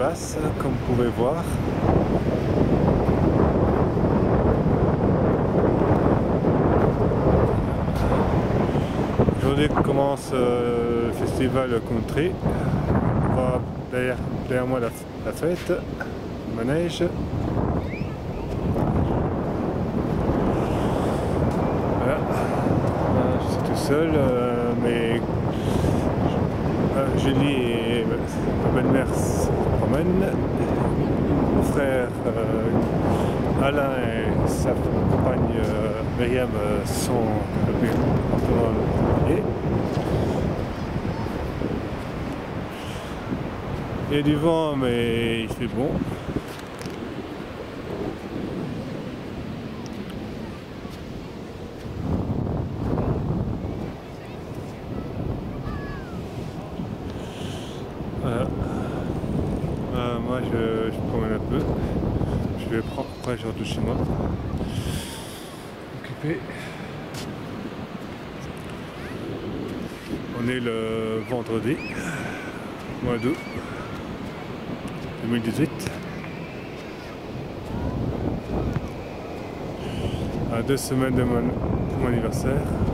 passe, comme vous pouvez voir. Aujourd'hui commence le festival country. On va derrière moi la fête, le manège. Voilà. Je suis tout seul, mais Julie et ma belle-mère se promènent. Mon frère Alain et sa compagne Myriam sont dans le pied. Il y a du vent, mais il fait bon. Voilà. Moi je promène un peu. Je vais prendre, après je rentre chez moi. Occupé. On est le vendredi, mois d'août 2018. À 2 semaines de mon anniversaire.